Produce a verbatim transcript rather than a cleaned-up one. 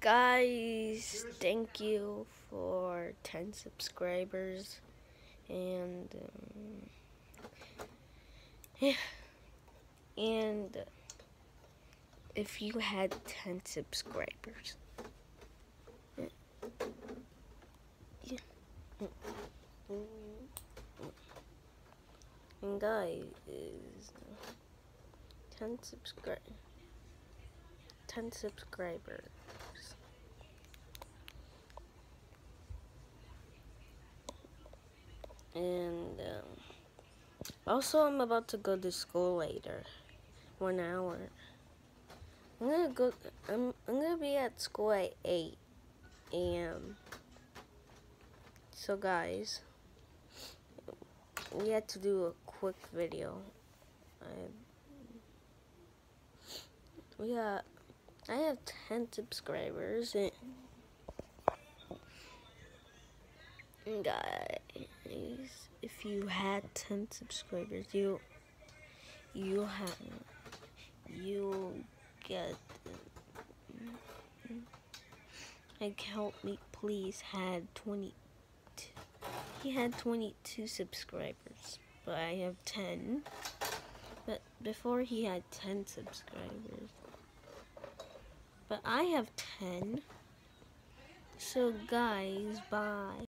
Guys, thank you for ten subscribers, and um, yeah, and if you had ten subscribers, yeah. And guys, ten subscribe, ten subscribers. And um, also, I'm about to go to school later. One hour. I'm gonna go. I'm. I'm gonna be at school at eight a m So, guys, we had to do a quick video. I. We got. I have ten subscribers, and, and guys, if you had ten subscribers, you. You have. You get. Like, help me, please. Had twenty. He had twenty-two subscribers, but I have ten. But before he had ten subscribers, but I have ten. So guys, bye.